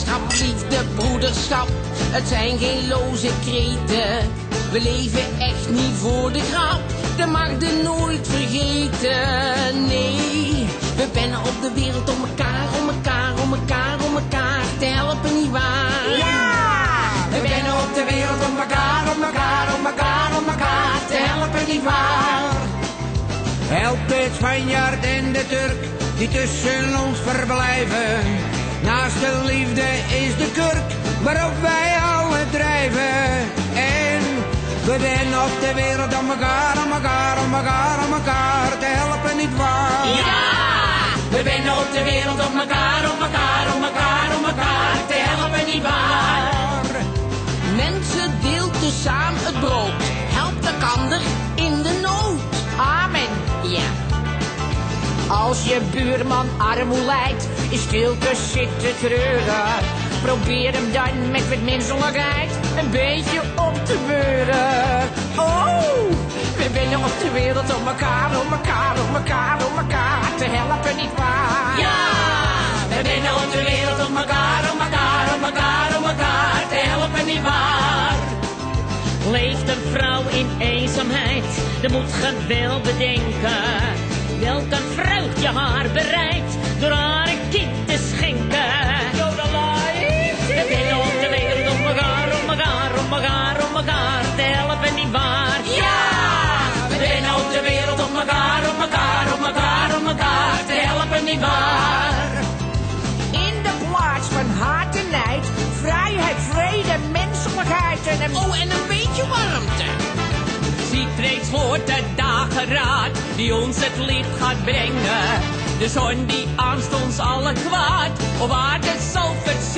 vriendschap, liefde, broederschap. Het zijn geen loze kreten. We leven echt niet voor de grap. De mag je nooit vergeten, nee. We pennen op de wereld om elkaar, om elkaar, om elkaar, om elkaar te helpen, nietwaar? Ja! We pennen op de wereld om elkaar, om elkaar, om elkaar, om elkaar te helpen, nietwaar? Help het Spanjaard en de Turk die tussen ons verblijven. Naast de liefde is de kurk waarop wij allen drijven. En we zijn op de wereld om elkaar, om elkaar, om elkaar, om elkaar te helpen, nietwaar? Ja! We zijn op de wereld om elkaar, om elkaar, om elkaar, om elkaar te helpen, nietwaar? Mensen deelt dus samen het brood. Helpt elkander in de nood. Amen. Ja. Als je buurman armoe lijdt, in stilte zitten treuren. Probeer hem dan met wat menselijkheid een beetje op te beuren. Oh, we zijn op de wereld om elkaar, om elkaar, om elkaar, om elkaar te helpen, nietwaar? Ja, we zijn op de wereld om elkaar, om elkaar, om elkaar, om elkaar te helpen, nietwaar? Leeft een vrouw in eenzaamheid, dan moet ge wel bedenken welk een vreugd je haar bereidt door haar een kind te schenken. We zijn op de wereld om elkaar, om elkaar, om elkaar, om elkaar te helpen, nietwaar? Ja! We zijn op de wereld om elkaar, om elkaar, om elkaar, om elkaar te helpen, nietwaar? In de plaats van haat en nijd, vrijheid, vrede, menselijkheid en een beetje warmte. Ziet reeds voor de dageraad die ons het licht gaat brengen. De zon die aanst ons alle kwaad op aarde zal verzorgen.